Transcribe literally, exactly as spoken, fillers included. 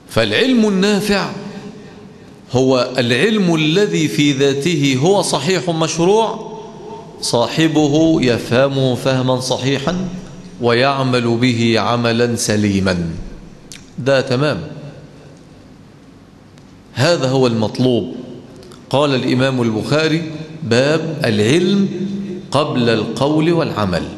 فالعلم النافع هو العلم الذي في ذاته هو صحيح مشروع، صاحبه يفهمه فهما صحيحا ويعمل به عملا سليما. ده تمام، هذا هو المطلوب. قال الإمام البخاري: باب العلم قبل القول والعمل.